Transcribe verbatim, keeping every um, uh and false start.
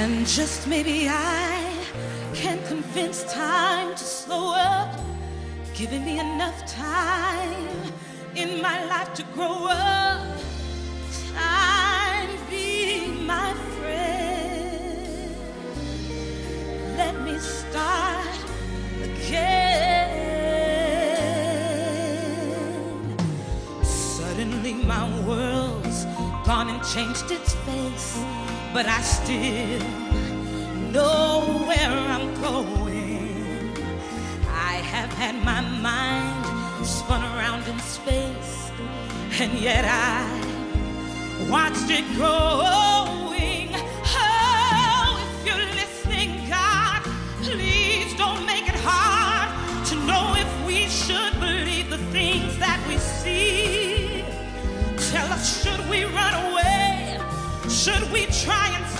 And just maybe I can convince time to slow up, giving me enough time in my life to grow up. Time being my friend, let me start again. Suddenly my world's gone and changed its face, but I still know where I'm going. I have had my mind spun around in space, and yet I watched it growing. Oh, if you're listening, God, please don't make it hard to know if we should believe the things that we see. Tell us, should we run away? Should we try and